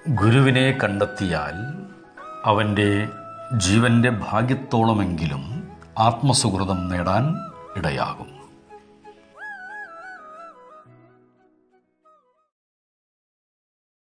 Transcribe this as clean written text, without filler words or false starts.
ഗുരുവിനെ കണ്ടെത്തിയാൽ അവൻ്റെ ജീവൻ്റെ ഭാഗ്യത്തോളമെങ്കിലും ആത്മസുഹൃതം നേടാൻ ഇടയാകും.